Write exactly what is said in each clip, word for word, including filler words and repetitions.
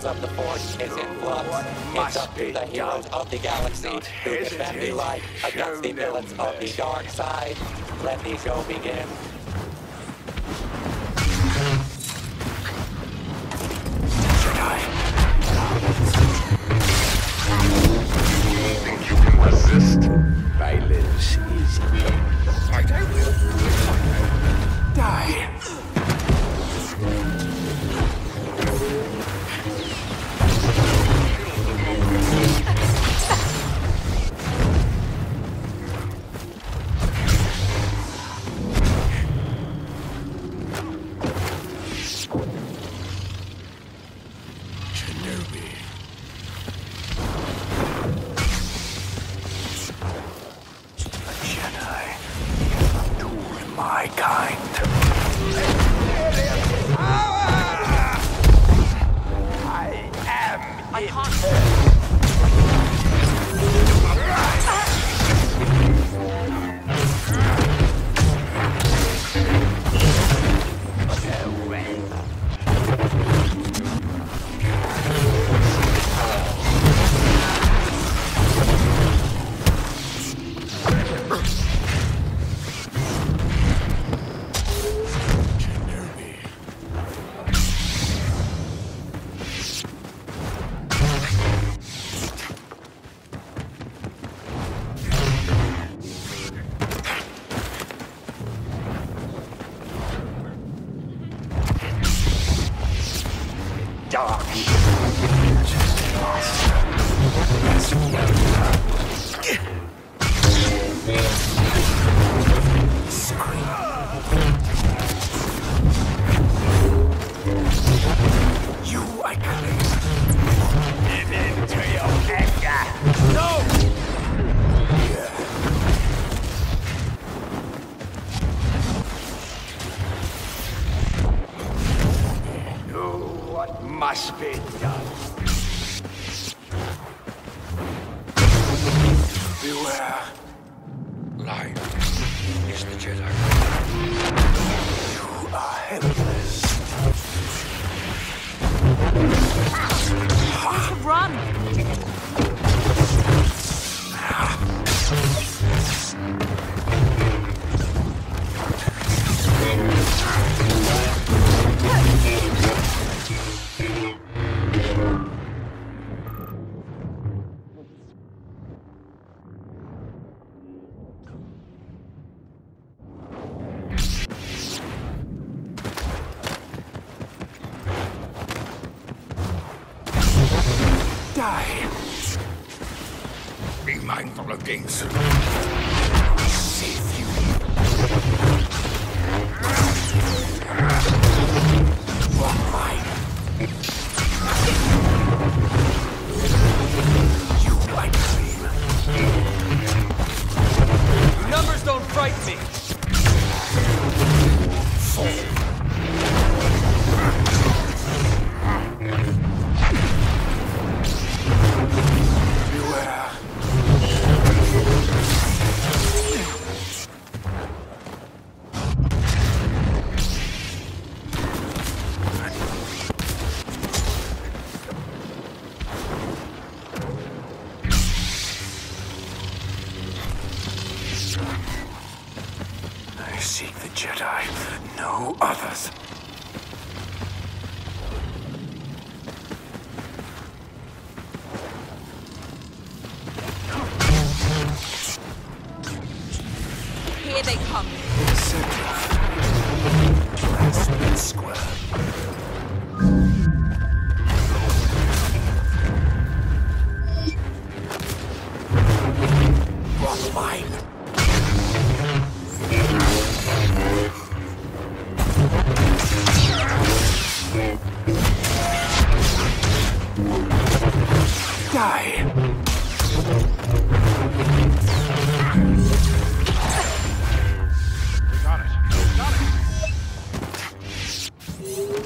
balance of the Force is in flux. It's up to the heroes of the galaxy who defend the light against the villains of the dark side. Let the show begin. Think you can resist? Violence is right, I will. Die. My kind. I am. I can't. Dark. Scream. You, I claim. Give in to your anger. No! Must be done. Beware. Life is the Jedi. You are helpless. We should run. Die. Be mindful of things. We save you. You are mine. You I claim. Numbers don't frighten me. Fall. I seek the Jedi, no others. Here they come. Transmit Square. What's mine? Die. Got it. Got it.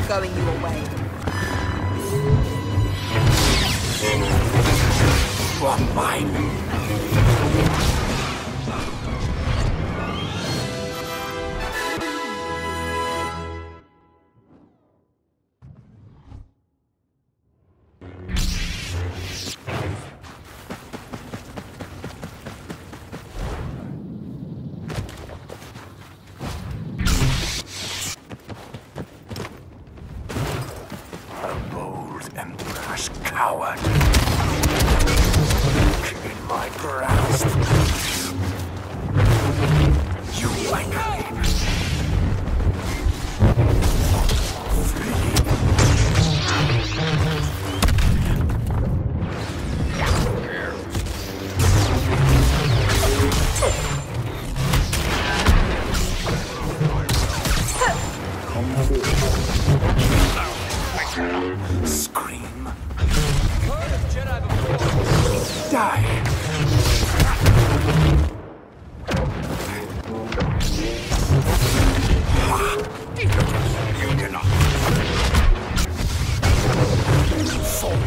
going your way. You are mine. And brash coward. In my grasp. You I claim. Scream. Die. You cannot. Fall.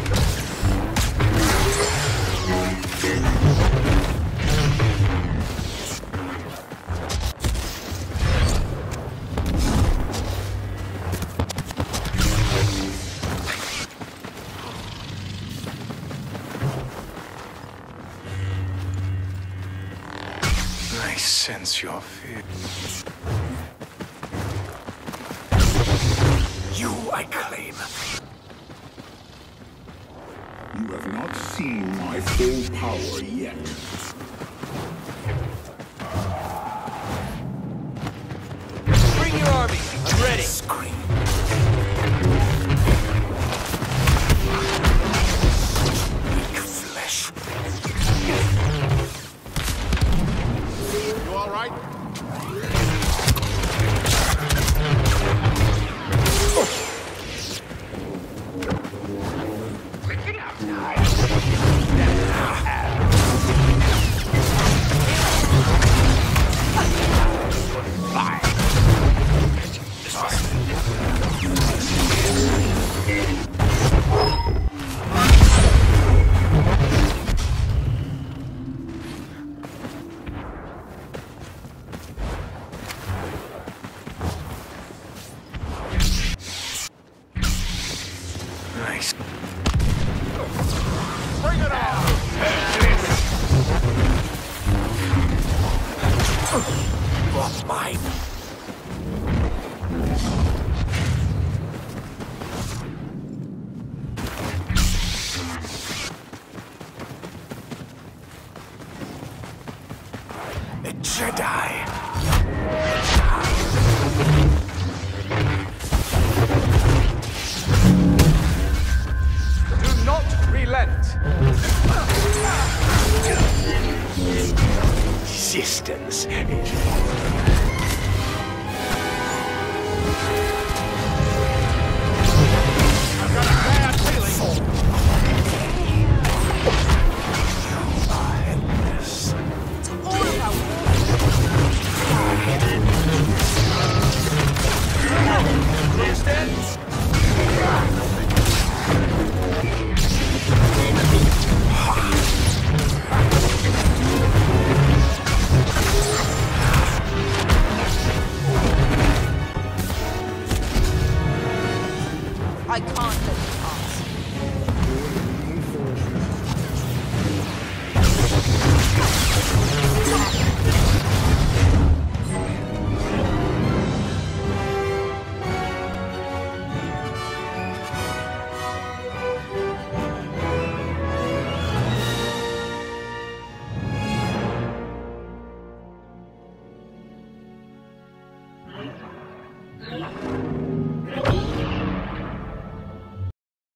I sense your fear. You I claim. You have not seen my full power yet. Bring your army. I'm ready. Scream. Weak flesh. You all right?